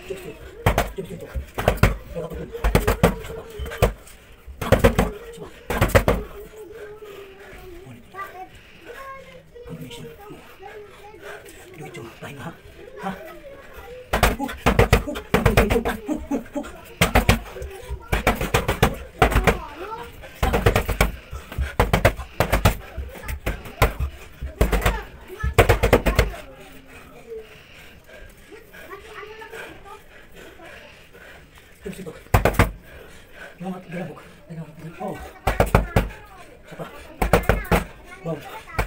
dito. Kaya kapag isa pa. Isa pa. Ulit ito. Combination. Dito, tayo na ha. Ha? Hook. Dito. Yung galabok. Oh. Isa pa. Wow.